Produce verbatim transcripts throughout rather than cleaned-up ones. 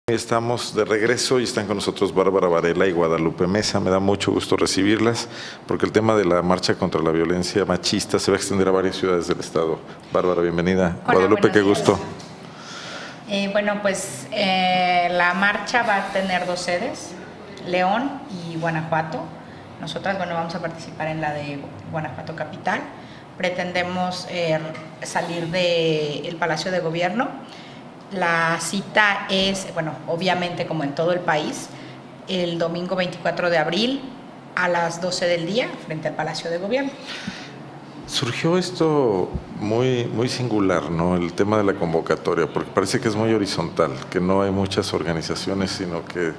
Estamos de regreso y están con nosotros Bárbara Varela y Guadalupe Mesa. Me da mucho gusto recibirlas porque el tema de la marcha contra la violencia machista se va a extender a varias ciudades del estado. Bárbara, bienvenida. Hola, Guadalupe, qué gusto. Eh, bueno, pues eh, la marcha va a tener dos sedes, León y Guanajuato. Nosotras, bueno, vamos a participar en la de Guanajuato Capital. Pretendemos eh, salir del Palacio de Gobierno. La cita es, bueno, obviamente como en todo el país, el domingo veinticuatro de abril a las doce del día frente al Palacio de Gobierno. Surgió esto muy, muy singular, ¿no? El tema de la convocatoria, porque parece que es muy horizontal, que no hay muchas organizaciones, sino que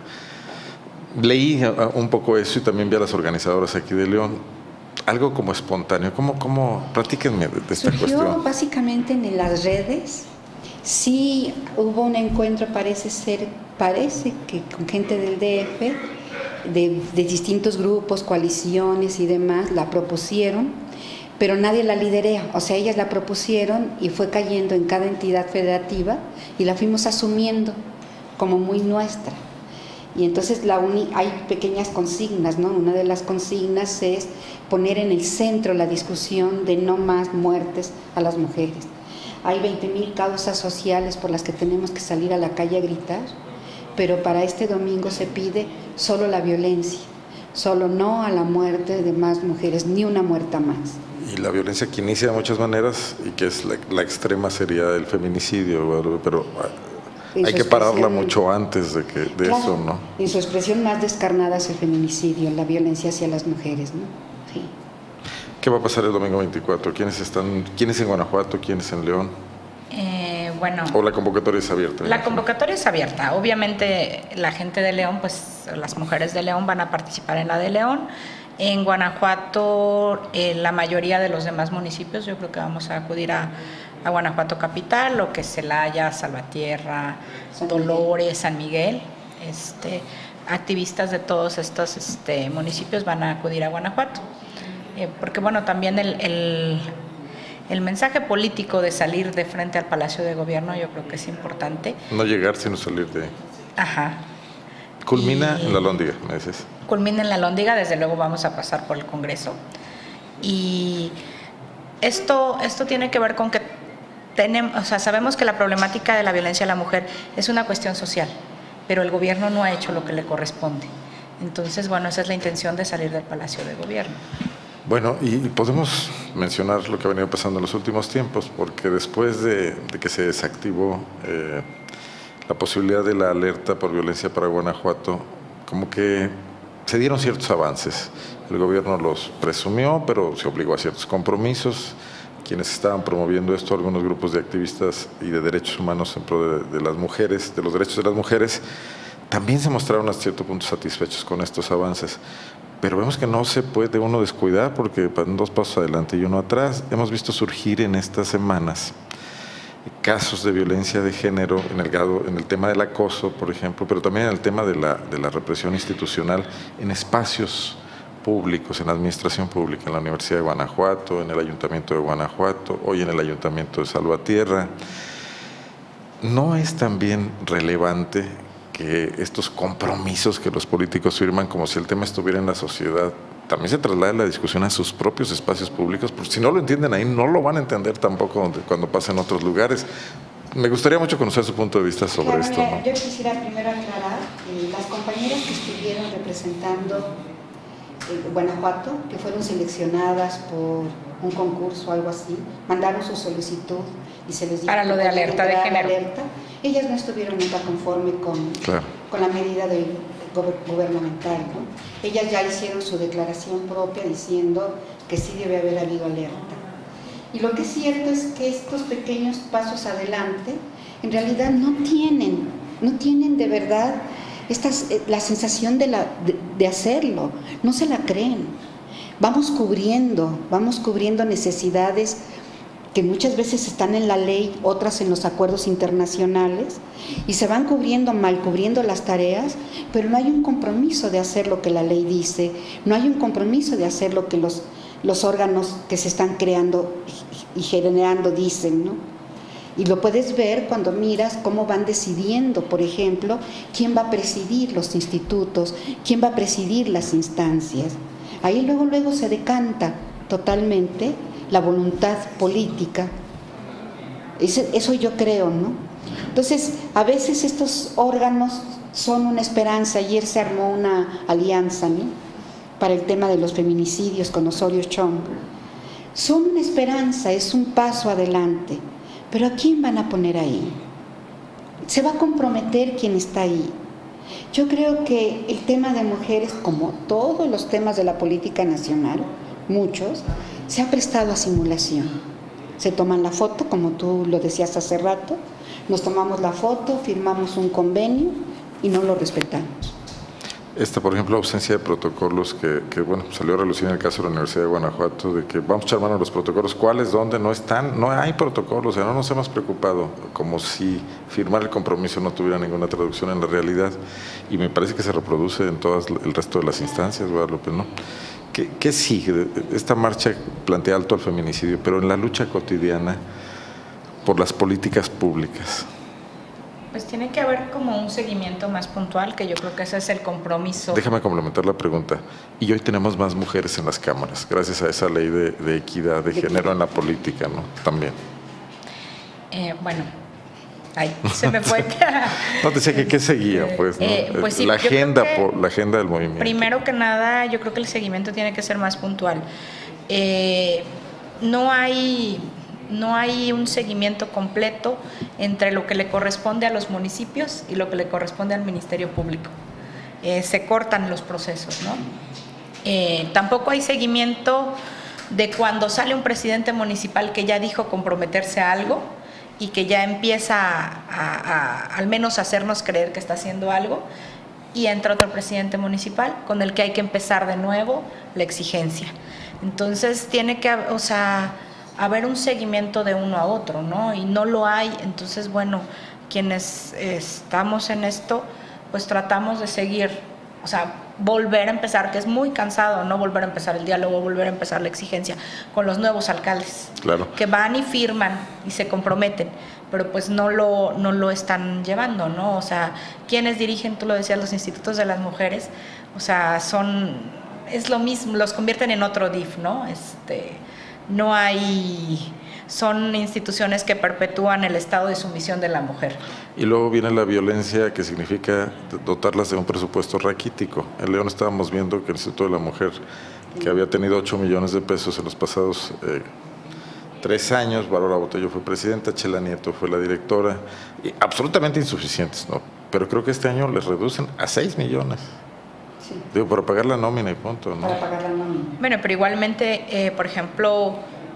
leí un poco eso y también vi a las organizadoras aquí de León, algo como espontáneo. ¿Cómo, cómo? Platíquenme de esta Surgió cuestión. Básicamente en las redes. Sí hubo un encuentro, parece ser, parece que con gente del D F, de, de distintos grupos, coaliciones y demás, la propusieron, pero nadie la liderea. O sea, ellas la propusieron y fue cayendo en cada entidad federativa y la fuimos asumiendo como muy nuestra. Y entonces la uni, hay pequeñas consignas, ¿no? Una de las consignas es poner en el centro la discusión de no más muertes a las mujeres. Hay veinte mil causas sociales por las que tenemos que salir a la calle a gritar, pero para este domingo se pide solo la violencia, solo no a la muerte de más mujeres, ni una muerta más. Y la violencia que inicia de muchas maneras y que es la, la extrema sería el feminicidio, pero hay que pararla mucho antes de, que, de claro, eso, ¿no? En su expresión más descarnada es el feminicidio, la violencia hacia las mujeres, ¿no? Sí. ¿Qué va a pasar el domingo veinticuatro? ¿Quiénes están, quiénes en Guanajuato, quiénes en León? Eh, bueno. ¿O la convocatoria es abierta? La convocatoria es abierta. Obviamente la gente de León, pues las mujeres de León van a participar en la de León. En Guanajuato, eh, la mayoría de los demás municipios, yo creo que vamos a acudir a, a Guanajuato Capital, lo que es Celaya, Salvatierra, San Dolores, San Miguel. Este, activistas de todos estos este, municipios van a acudir a Guanajuato. Eh, porque bueno, también el, el, el mensaje político de salir de frente al Palacio de Gobierno yo creo que es importante. No llegar sino salir de ahí. Ajá. Culmina y, en la Lóndiga, me dices. Culmina en la Lóndiga, desde luego vamos a pasar por el Congreso. Y esto, esto tiene que ver con que tenemos, o sea, sabemos que la problemática de la violencia a la mujer es una cuestión social, pero el gobierno no ha hecho lo que le corresponde. Entonces, bueno, esa es la intención de salir del Palacio de Gobierno. Bueno, y podemos mencionar lo que ha venido pasando en los últimos tiempos, porque después de, de que se desactivó eh, la posibilidad de la alerta por violencia para Guanajuato, como que se dieron ciertos avances. El gobierno los presumió, pero se obligó a ciertos compromisos. Quienes estaban promoviendo esto, algunos grupos de activistas y de derechos humanos en pro de, de las mujeres, de los derechos de las mujeres, también se mostraron a cierto punto satisfechos con estos avances. Pero vemos que no se puede uno descuidar porque van dos pasos adelante y uno atrás. Hemos visto surgir en estas semanas casos de violencia de género en el, grado, en el tema del acoso, por ejemplo, pero también en el tema de la, de la represión institucional en espacios públicos, en la administración pública, en la Universidad de Guanajuato, en el Ayuntamiento de Guanajuato, hoy en el Ayuntamiento de Salvatierra. ¿No es también relevante que estos compromisos que los políticos firman, como si el tema estuviera en la sociedad, también se traslade la discusión a sus propios espacios públicos? Porque si no lo entienden ahí, no lo van a entender tampoco cuando pasen a otros lugares. Me gustaría mucho conocer su punto de vista sobre claro, esto, mira, ¿no? Yo quisiera primero aclarar, eh, las compañeras que estuvieron representando eh, Guanajuato, que fueron seleccionadas por un concurso o algo así, mandaron su solicitud y se les dijo para lo de alerta de género. Alerta. Ellas no estuvieron nunca conforme con, claro. con la medida de, gubernamental, ¿no? Ellas ya hicieron su declaración propia diciendo que sí debe haber habido alerta. Y lo que es cierto es que estos pequeños pasos adelante en realidad no tienen, no tienen de verdad estas, la sensación de, la, de, de hacerlo, no se la creen. Vamos cubriendo, vamos cubriendo necesidades que muchas veces están en la ley, otras en los acuerdos internacionales, y se van cubriendo, mal cubriendo las tareas, pero no hay un compromiso de hacer lo que la ley dice, no hay un compromiso de hacer lo que los, los órganos que se están creando y generando dicen, ¿no? Y lo puedes ver cuando miras cómo van decidiendo, por ejemplo, quién va a presidir los institutos, quién va a presidir las instancias. Ahí luego, luego se decanta totalmente la voluntad política. Eso yo creo, ¿no? Entonces, a veces estos órganos son una esperanza. Ayer se armó una alianza, ¿no?, para el tema de los feminicidios con Osorio Chong. Son una esperanza, es un paso adelante. Pero ¿a quién van a poner ahí? ¿Se va a comprometer quien está ahí? Yo creo que el tema de mujeres, como todos los temas de la política nacional, muchos, se ha prestado a simulación. Se toman la foto, como tú lo decías hace rato, nos tomamos la foto, firmamos un convenio y no lo respetamos. Esta, por ejemplo, ausencia de protocolos que, que, bueno, salió a relucir en el caso de la Universidad de Guanajuato, de que vamos a echar mano a los protocolos. ¿Cuáles? ¿Dónde? No están, no hay protocolos, o sea, no nos hemos preocupado, como si firmar el compromiso no tuviera ninguna traducción en la realidad, y me parece que se reproduce en todo el resto de las instancias, Guadalupe, ¿no? ¿Qué, qué sigue? Esta marcha plantea alto al feminicidio, pero en la lucha cotidiana por las políticas públicas. Pues tiene que haber como un seguimiento más puntual, que yo creo que ese es el compromiso. Déjame complementar la pregunta. Y hoy tenemos más mujeres en las cámaras, gracias a esa ley de, de equidad de género en la política, ¿no? También. Eh, bueno, ahí se me fue. No, te decía que qué seguía, pues, ¿no? Eh, pues sí, la agenda, por, la agenda del movimiento. Primero que nada, yo creo que el seguimiento tiene que ser más puntual. Eh, no hay... No hay un seguimiento completo entre lo que le corresponde a los municipios y lo que le corresponde al Ministerio Público. Eh, se cortan los procesos, ¿no? Eh, tampoco hay seguimiento de cuando sale un presidente municipal que ya dijo comprometerse a algo y que ya empieza a, a, a al menos hacernos creer que está haciendo algo, y entra otro presidente municipal con el que hay que empezar de nuevo la exigencia. Entonces tiene que, o sea, haber un seguimiento de uno a otro, ¿no? Y no lo hay. Entonces, bueno, quienes estamos en esto, pues tratamos de seguir, o sea, volver a empezar, que es muy cansado, ¿no? Volver a empezar el diálogo, volver a empezar la exigencia con los nuevos alcaldes, claro, que van y firman y se comprometen, pero pues no lo, no lo están llevando, ¿no? O sea, quienes dirigen, tú lo decías, los institutos de las mujeres, o sea, son, es lo mismo, los convierten en otro D I F, ¿no? Este... No hay, son instituciones que perpetúan el estado de sumisión de la mujer. Y luego viene la violencia, que significa dotarlas de un presupuesto raquítico. En León estábamos viendo que el Instituto de la Mujer, que había tenido ocho millones de pesos en los pasados eh, tres años, Bárbara Botello fue presidenta, Chela Nieto fue la directora, y absolutamente insuficientes, ¿no? Pero creo que este año les reducen a seis millones. Sí. Digo, para pagar la nómina y punto, ¿no? Para pagar la nómina. Bueno, pero igualmente, eh, por ejemplo,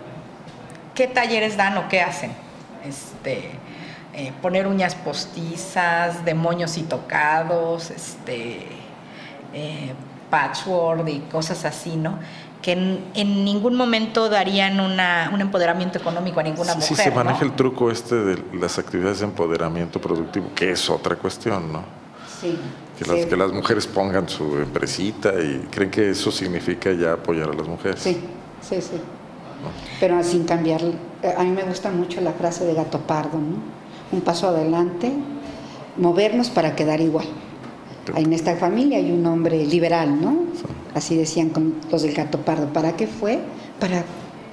¿qué talleres dan o qué hacen? Este, eh, poner uñas postizas, de moños y tocados, este, eh, patchwork y cosas así, ¿no? Que en, en ningún momento darían una, un empoderamiento económico a ninguna mujer, sí, se maneja, ¿no? El truco este de las actividades de empoderamiento productivo, que es otra cuestión, ¿no? Sí. Que las, sí. que las mujeres pongan su empresita y creen que eso significa ya apoyar a las mujeres. Sí, sí, sí. ¿No? Pero sin cambiar, a mí me gusta mucho la frase de Gato Pardo, ¿no? Un paso adelante, movernos para quedar igual. Sí. En esta familia hay un hombre liberal, ¿no? Sí. Así decían con los del Gato Pardo. ¿Para qué fue? Para,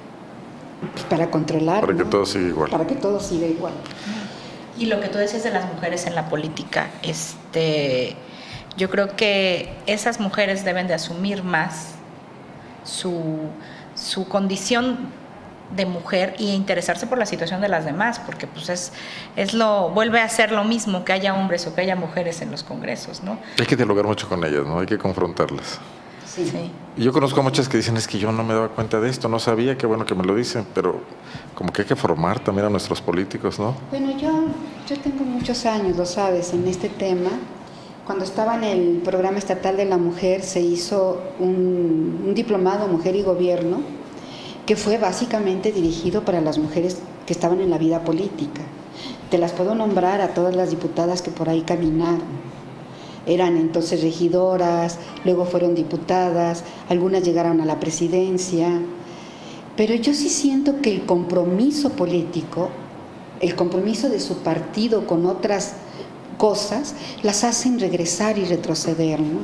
pues para controlar, Para ¿no? que todo siga igual. Para que todo siga igual. Y lo que tú decías de las mujeres en la política, este... yo creo que esas mujeres deben de asumir más su, su condición de mujer y interesarse por la situación de las demás, porque pues es, es lo, vuelve a ser lo mismo que haya hombres o que haya mujeres en los congresos, ¿no? Hay que dialogar mucho con ellas, ¿no? Hay que confrontarlas. Sí. Sí. Y yo conozco a muchas que dicen, es que yo no me daba cuenta de esto, no sabía, qué bueno que me lo dicen, pero como que hay que formar también a nuestros políticos, ¿no? Bueno, yo, yo tengo muchos años, lo sabes, en este tema. Cuando estaba en el Programa Estatal de la Mujer se hizo un, un diplomado Mujer y Gobierno que fue básicamente dirigido para las mujeres que estaban en la vida política. Te las puedo nombrar a todas las diputadas que por ahí caminaron. Eran entonces regidoras, luego fueron diputadas, algunas llegaron a la presidencia. Pero yo sí siento que el compromiso político el compromiso de su partido con otras cosas, las hacen regresar y retroceder, ¿no?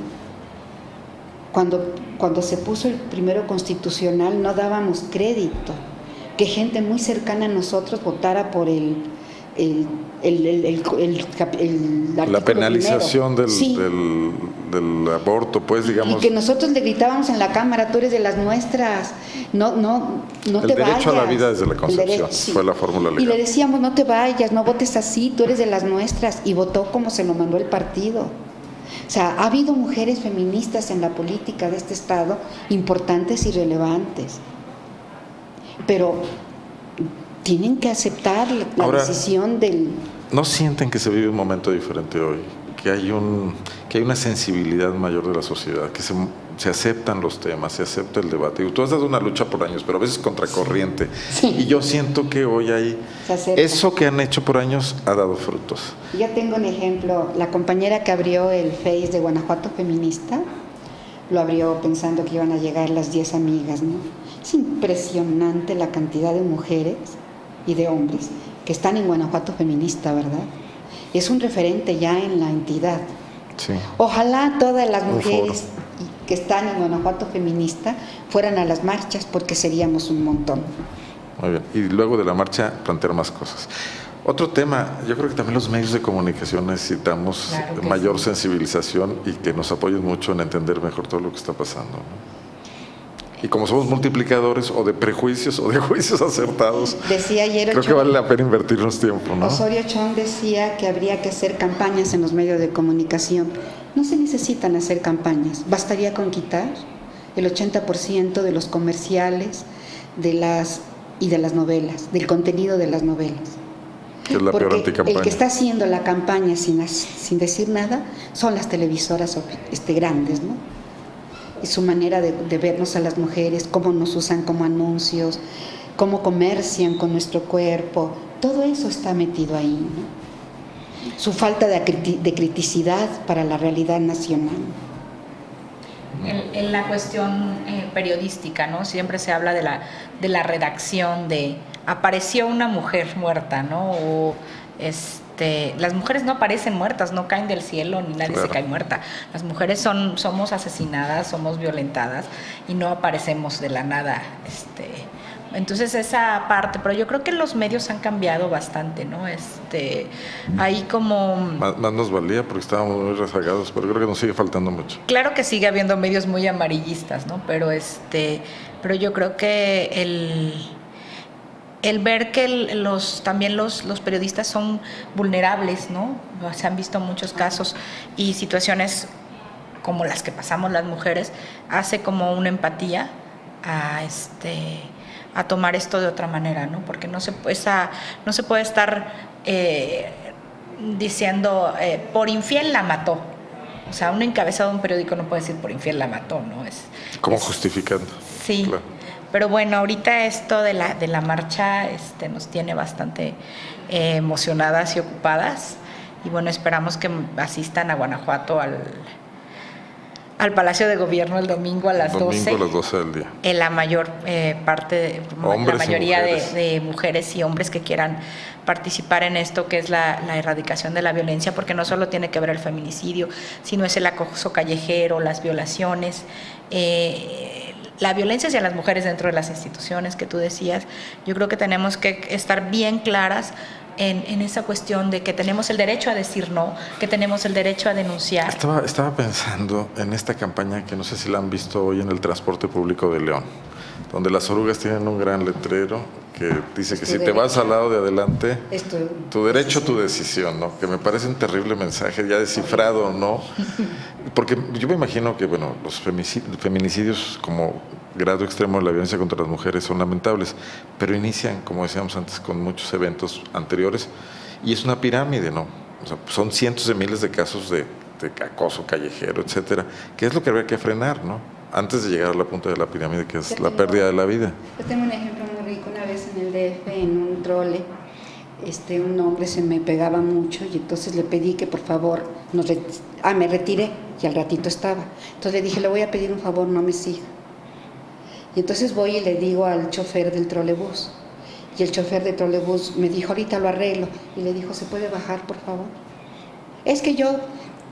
Cuando, cuando se puso el primero constitucional no dábamos crédito que gente muy cercana a nosotros votara por el el, el, el, el, el, el la penalización del, sí. del, del aborto, pues, digamos. Y que nosotros le gritábamos en la Cámara, tú eres de las nuestras, no, no, no te vayas. El derecho a la vida desde la concepción, derecho, sí. Fue la fórmula legal. Y le decíamos, no te vayas, no votes así, tú eres de las nuestras, y votó como se lo mandó el partido. O sea, ha habido mujeres feministas en la política de este estado importantes y relevantes, pero tienen que aceptar la Ahora, decisión del... ¿No sienten que se vive un momento diferente hoy? Que hay, un, que hay una sensibilidad mayor de la sociedad, que se, se aceptan los temas, se acepta el debate. Y tú has dado una lucha por años, pero a veces contracorriente. Sí. Y yo siento que hoy hay... Eso que han hecho por años ha dado frutos. Ya tengo un ejemplo. La compañera que abrió el Face de Guanajuato Feminista, lo abrió pensando que iban a llegar las diez amigas, ¿no? Es impresionante la cantidad de mujeres y de hombres que están en Guanajuato Feminista, ¿verdad? Es un referente ya en la entidad. Sí. Ojalá todas las mujeres que están en Guanajuato Feminista fueran a las marchas, porque seríamos un montón. Muy bien, y luego de la marcha plantear más cosas. Otro tema, yo creo que también los medios de comunicación necesitamos claro mayor sí. sensibilización y que nos apoyen mucho en entender mejor todo lo que está pasando, ¿no? Y como somos multiplicadores o de prejuicios o de juicios acertados, decía ayer creo Ochón, que vale la pena invertirnos tiempo, ¿no? Osorio Chong decía que habría que hacer campañas en los medios de comunicación. No se necesitan hacer campañas, bastaría con quitar el ochenta por ciento de los comerciales de las, y de las novelas, del contenido de las novelas. Que es la Porque peor anticampaña. El que está haciendo la campaña sin, sin decir nada son las televisoras este, grandes, ¿no? Y su manera de, de vernos a las mujeres, cómo nos usan como anuncios, cómo comercian con nuestro cuerpo, todo eso está metido ahí, ¿no? Su falta de, de criticidad para la realidad nacional. En, en la cuestión eh, periodística, ¿no? Siempre se habla de la, de la redacción, de apareció una mujer muerta, ¿no? O este, las mujeres no aparecen muertas, no caen del cielo, ni nadie claro. se cae muerta. Las mujeres son, somos asesinadas, somos violentadas y no aparecemos de la nada. Este, entonces esa parte, pero yo creo que los medios han cambiado bastante, ¿no? Este, ahí como... Más, más nos valía porque estábamos muy rezagados, pero creo que nos sigue faltando mucho. Claro que sigue habiendo medios muy amarillistas, ¿no? Pero este, pero yo creo que el... el ver que el, los, también los, los periodistas son vulnerables, ¿no? Se han visto muchos casos y situaciones como las que pasamos las mujeres, hace como una empatía a, este, a tomar esto de otra manera, ¿no? Porque no se, esa, no se puede estar eh, diciendo, eh, por infiel la mató. O sea, un encabezado de un periódico no puede decir por infiel la mató, ¿no? Es, ¿Cómo es, justificando? Sí. Claro. Pero bueno, ahorita esto de la, de la marcha este, nos tiene bastante eh, emocionadas y ocupadas. Y bueno, esperamos que asistan a Guanajuato al, al Palacio de Gobierno el domingo a las domingo doce. Domingo a las doce del día. En la mayor parte, de, la mayoría de, de mujeres y hombres que quieran participar en esto que es la, la erradicación de la violencia, porque no solo tiene que ver el feminicidio, sino es el acoso callejero, las violaciones, eh, la violencia hacia las mujeres dentro de las instituciones que tú decías. Yo creo que tenemos que estar bien claras en, en esa cuestión de que tenemos el derecho a decir no, que tenemos el derecho a denunciar. Estaba, estaba pensando en esta campaña que no sé si la han visto hoy en el transporte público de León, donde las orugas tienen un gran letrero que dice que si te vas al lado de adelante, tu derecho, tu decisión, ¿no? Que me parece un terrible mensaje, ya descifrado, ¿no? Porque yo me imagino que, bueno, los feminicidios como grado extremo de la violencia contra las mujeres son lamentables, pero inician, como decíamos antes, con muchos eventos anteriores y es una pirámide, ¿no? O sea, son cientos de miles de casos de, de acoso callejero, etcétera, que es lo que habría que frenar, ¿no? Antes de llegar a la punta de la pirámide, que es yo la tengo, pérdida de la vida. Yo tengo un ejemplo muy rico. Una vez en el D F, en un trole, este, un hombre se me pegaba mucho y entonces le pedí que por favor, nos re ah, me retiré y al ratito estaba. Entonces le dije, le voy a pedir un favor, no me siga. Y entonces voy y le digo al chofer del trolebús, y el chofer de trolebús me dijo, ahorita lo arreglo, y le dijo, ¿se puede bajar, por favor? Es que yo,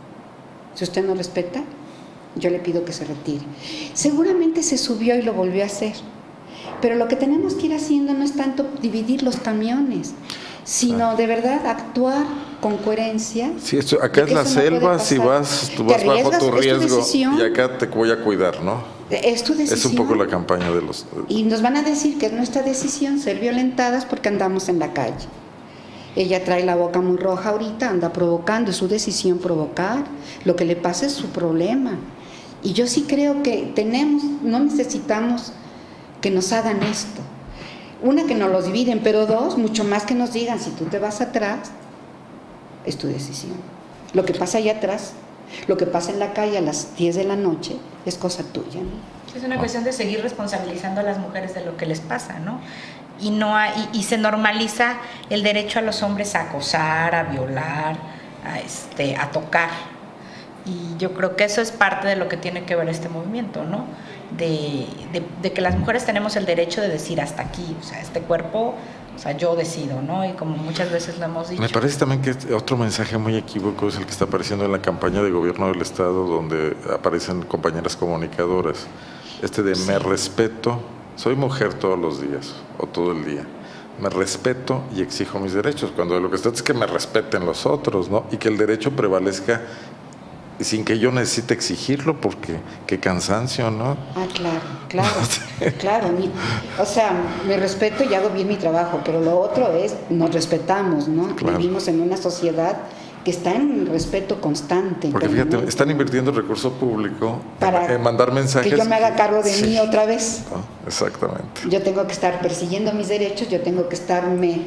si usted no respeta, yo le pido que se retire. Seguramente se subió y lo volvió a hacer, pero lo que tenemos que ir haciendo no es tanto dividir los camiones, sino de verdad actuar con coherencia. Sí, esto, acá es la selva, si vas, tú vas bajo tu riesgo, y acá te voy a cuidar, ¿no? Es tu decisión. Es un poco la campaña de los... Y nos van a decir que es nuestra decisión ser violentadas porque andamos en la calle. Ella trae la boca muy roja ahorita, anda provocando, es su decisión provocar. Lo que le pasa es su problema. Y yo sí creo que tenemos, no necesitamos que nos hagan esto. Una, que nos los dividen, pero dos, mucho más que nos digan, si tú te vas atrás, es tu decisión. Lo que pasa allá atrás, lo que pasa en la calle a las diez de la noche, es cosa tuya, ¿no? Es una cuestión de seguir responsabilizando a las mujeres de lo que les pasa, ¿no? Y, no hay, y, y se normaliza el derecho a los hombres a acosar, a violar, a, este, a tocar. Y yo creo que eso es parte de lo que tiene que ver este movimiento, ¿no? De, de, de que las mujeres tenemos el derecho de decir hasta aquí, o sea, este cuerpo, o sea, yo decido, ¿no? Y como muchas veces lo hemos dicho. Me parece también que otro mensaje muy equívoco es el que está apareciendo en la campaña de gobierno del Estado, donde aparecen compañeras comunicadoras. Este de sí. Me respeto, soy mujer todos los días o todo el día. Me respeto y exijo mis derechos, cuando lo que está es que me respeten los otros, ¿no? Y que el derecho prevalezca sin que yo necesite exigirlo, porque qué cansancio, ¿no? Ah, claro, claro, claro. Mi, o sea, me respeto y hago bien mi trabajo, pero lo otro es, nos respetamos, ¿no? Claro. Vivimos en una sociedad que está en respeto constante. Porque fíjate, están invirtiendo recurso público para en mandar mensajes. Que yo me haga cargo de sí. mí otra vez. No, exactamente. Yo tengo que estar persiguiendo mis derechos, yo tengo que estarme...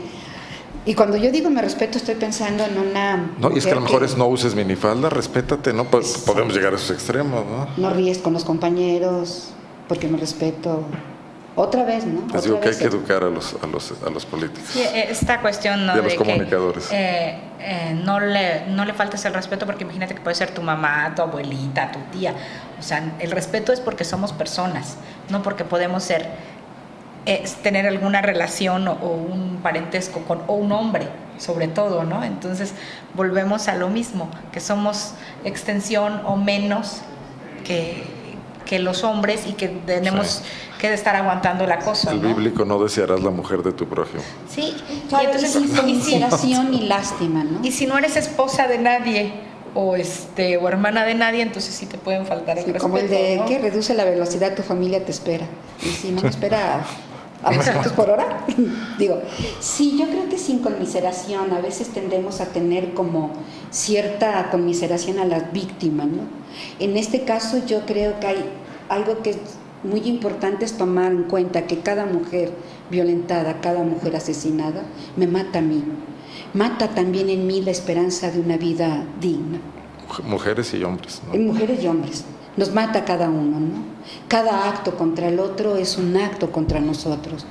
Y cuando yo digo me respeto, estoy pensando en una... No, y es que a lo mejor que, es no uses minifalda, respétate, ¿no? Podemos llegar a esos extremos, ¿no? No ríes con los compañeros, porque me respeto. Otra vez, ¿no? Les digo que hay que educar a los, a los, a los políticos. Sí, esta cuestión, ¿no? Y a los de comunicadores. Que, eh, eh, no, le, no le faltes el respeto, porque imagínate que puede ser tu mamá, tu abuelita, tu tía. O sea, el respeto es porque somos personas, no porque podemos ser... Es tener alguna relación o, o un parentesco con o un hombre, sobre todo, ¿no? Entonces volvemos a lo mismo, que somos extensión o menos que, que los hombres y que tenemos sí. que estar aguantando el acoso. El ¿no? bíblico, no desearás la mujer de tu prójimo. Sí, claro, y entonces sin consideración ni lástima, ¿no? Y si no eres esposa de nadie o este o hermana de nadie, entonces sí te pueden faltar el sí, respeto. Como el de ¿no? que reduce la velocidad, tu familia te espera. Y si no me espera a los saltos por hora, digo, sí, yo creo que sin conmiseración, a veces tendemos a tener como cierta conmiseración a la víctima, ¿no? En este caso yo creo que hay algo que es muy importante, es tomar en cuenta que cada mujer violentada, cada mujer asesinada, me mata a mí, mata también en mí la esperanza de una vida digna. Mujeres y hombres, ¿no? Mujeres y hombres. Nos mata cada uno, ¿no? Cada acto contra el otro es un acto contra nosotros.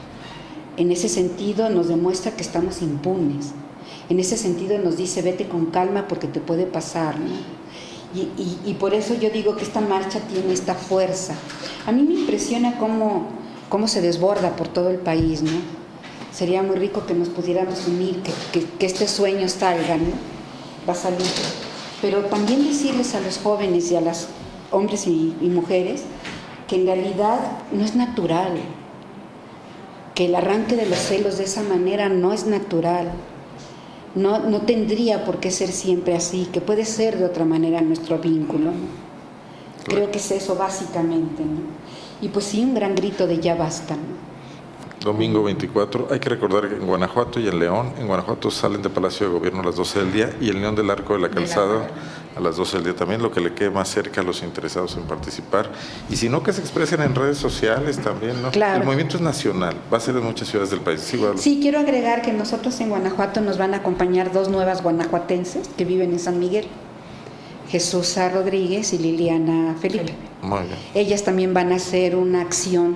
En ese sentido nos demuestra que estamos impunes. En ese sentido nos dice, vete con calma porque te puede pasar, ¿no? Y, y, y por eso yo digo que esta marcha tiene esta fuerza. A mí me impresiona cómo, cómo se desborda por todo el país, ¿no? Sería muy rico que nos pudiéramos unir, que, que, que este sueño salga, ¿no? Va a salir. Pero también decirles a los jóvenes y a las hombres y, y mujeres, que en realidad no es natural, que el arranque de los celos de esa manera no es natural, no, no tendría por qué ser siempre así, que puede ser de otra manera nuestro vínculo, ¿no? Creo que es eso básicamente, ¿no? Y pues sí, un gran grito de ya basta, ¿no? Domingo veinticuatro, hay que recordar que en Guanajuato y en León, en Guanajuato salen de Palacio de Gobierno a las doce del día y el León del Arco de la Calzada a las doce del día también, lo que le quede más cerca a los interesados en participar. Y si no, que se expresen en redes sociales también, ¿no? Claro. El movimiento es nacional, va a ser en muchas ciudades del país. Sí, sí, quiero agregar que nosotros en Guanajuato nos van a acompañar dos nuevas guanajuatenses que viven en San Miguel, Jesús Rodríguez y Liliana Felipe. Muy bien. Ellas también van a hacer una acción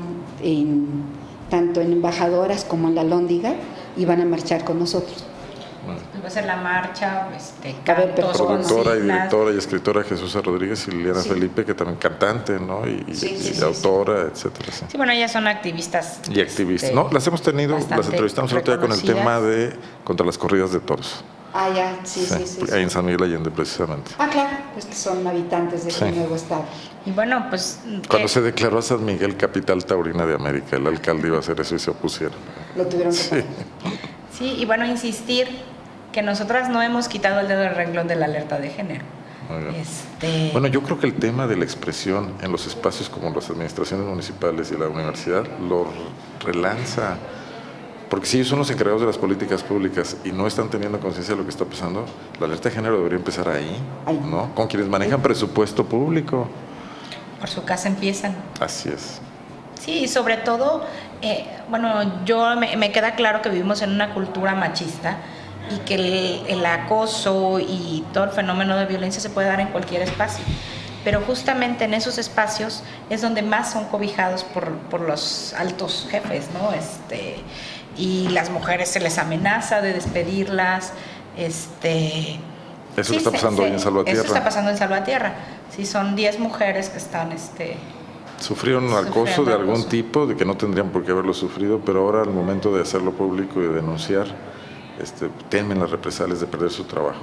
en... tanto en Embajadoras como en La Lóndiga, y van a marchar con nosotros. Bueno. va a ser la marcha, este, A ver, cantos, Productora y consignas. directora y escritora Jesús Rodríguez y Liliana Sí. Felipe, que también cantante, ¿no? Y, y- Sí, sí, y sí, autora, etcétera. Sí. Sí, bueno, ellas son activistas. Y activistas. este, No, las hemos tenido, las bastante entrevistamos el otro día con el reconocidas. tema de contra las corridas de toros. Ah, ya, sí, sí, sí. sí. Ahí en San Miguel Allende, precisamente. Ah, claro, pues que son habitantes de ese Sí. nuevo estado. Y bueno, pues... Cuando que- se declaró a San Miguel capital taurina de América, el alcalde iba a hacer eso y se opusieron. Lo tuvieron que Sí. parar. Sí, y bueno, insistir que nosotras no hemos quitado el dedo del renglón de la alerta de género. Muy bien. Este, Bueno, yo creo que el tema de la expresión en los espacios como las administraciones municipales y la universidad lo relanza. Porque si ellos son los encargados de las políticas públicas y no están teniendo conciencia de lo que está pasando, la alerta de género debería empezar ahí, Ahí. ¿no? Con quienes manejan presupuesto público. por su casa empiezan. Así es. Sí, y sobre todo, eh, bueno, yo me, me queda claro que vivimos en una cultura machista y que el, el acoso y todo el fenómeno de violencia se puede dar en cualquier espacio. Pero justamente en esos espacios es donde más son cobijados por, por los altos jefes, ¿no? Este, y las mujeres se les amenaza de despedirlas. Este, Eso sí, que está se- pasando se- hoy en Salvatierra. Eso está pasando en Salvatierra. Sí, son diez mujeres que están... Este, Sufrieron acoso Sufrieron de algún acoso. tipo, de que no tendrían por qué haberlo sufrido, pero ahora al momento de hacerlo público y de denunciar, este, temen las represalias de perder su trabajo.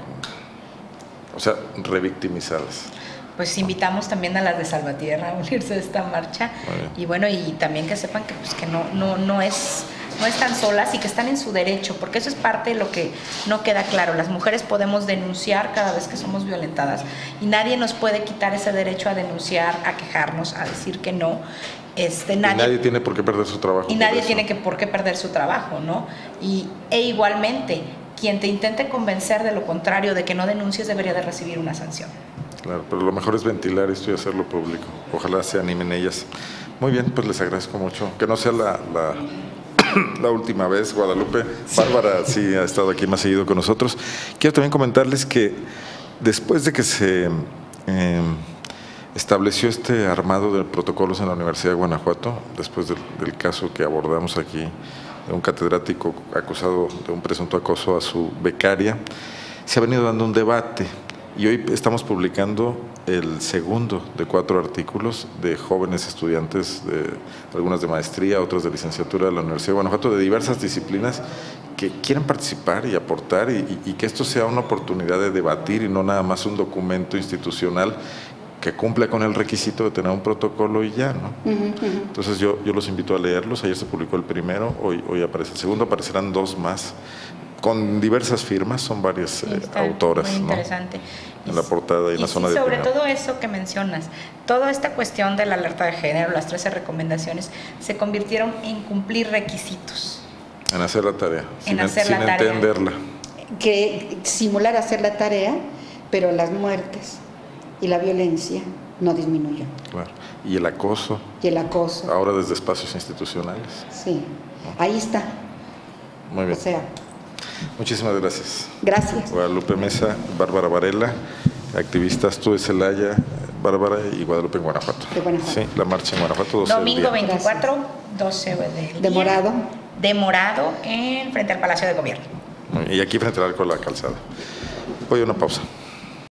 O sea, revictimizadas. pues invitamos también a las de Salvatierra a unirse a esta marcha. Muy bien. Y bueno, y también que sepan que, pues, que no, no, no, es, no están solas y que están en su derecho, porque eso es parte de lo que no queda claro. Las mujeres podemos denunciar cada vez que somos violentadas y nadie nos puede quitar ese derecho a denunciar, a quejarnos, a decir que no. Este, Y nadie, nadie tiene por qué perder su trabajo. y por nadie eso. tiene que, por qué perder su trabajo, ¿no? Y, e igualmente, quien te intente convencer de lo contrario, de que no denuncies, debería de recibir una sanción. Claro, pero lo mejor es ventilar esto y hacerlo público. Ojalá se animen ellas. Muy bien, pues les agradezco mucho. Que no sea la, la, la última vez, Guadalupe. Bárbara sí ha estado aquí más seguido con nosotros. Quiero también comentarles que después de que se eh, estableció este armado de protocolos en la Universidad de Guanajuato, después del, del caso que abordamos aquí, de un catedrático acusado de un presunto acoso a su becaria, se ha venido dando un debate. Y hoy estamos publicando el segundo de cuatro artículos de jóvenes estudiantes, de, algunas de maestría, otras de licenciatura de la Universidad de Guanajuato, de diversas disciplinas, que quieren participar y aportar y, y, y que esto sea una oportunidad de debatir y no nada más un documento institucional que cumpla con el requisito de tener un protocolo y ya, ¿no? Uh-huh, uh-huh. Entonces yo, yo los invito a leerlos. Ayer se publicó el primero, hoy, hoy aparece el segundo, aparecerán dos más con diversas firmas, son varias Sí, eh, está autoras, muy ¿no? interesante. En la portada y en la sí, zona de sobre opinión. todo eso que mencionas, toda esta cuestión de la alerta de género, las trece recomendaciones, se convirtieron en cumplir requisitos. En hacer la tarea, En sin, hacer sin la tarea. entenderla. Que simular hacer la tarea, pero las muertes y la violencia no disminuyó. Claro. Y el acoso, Y el acoso, ahora desde espacios institucionales. sí, ahí está. Muy O bien. sea, Muchísimas gracias. gracias. Guadalupe Mesa, Bárbara Varela, activistas tú de Celaya, Bárbara y Guadalupe en Guanajuato. De Guanajuato. Sí, la marcha en Guanajuato. doce del Domingo día. veinticuatro, doce del De día, morado. De morado, en frente al Palacio de Gobierno. Y aquí frente al arco de la calzada. Voy a una pausa.